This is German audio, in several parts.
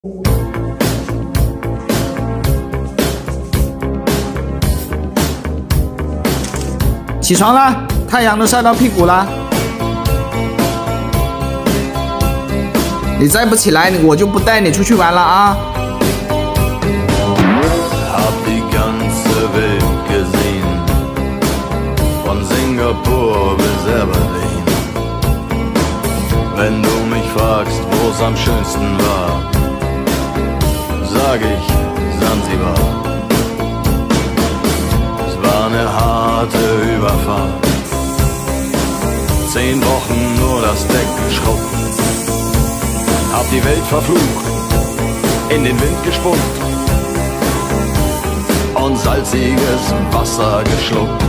起床了，太阳都晒到屁股了。你再不起来，我就不带你出去玩了啊！ Hab die ganze Welt gesehen, von Singapur bis Aberdeen. Wenn du mich fragst, wo's am schönsten war, sag ich Sansibar. Es war eine harte Überfahrt, 10 Wochen nur das Deck geschrubbt. Hab die Welt verflucht, in den Wind gespuckt und salziges Wasser geschluckt.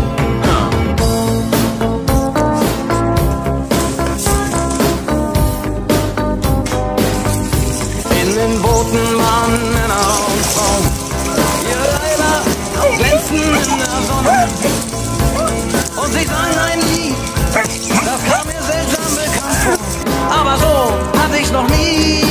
In den Booten waren Männer und Frauen, ihre Leiber glänzten in der Sonne. Und sie sangen ein Lied, das kam mir seltsam bekannt vor, aber so hatte ich's noch nie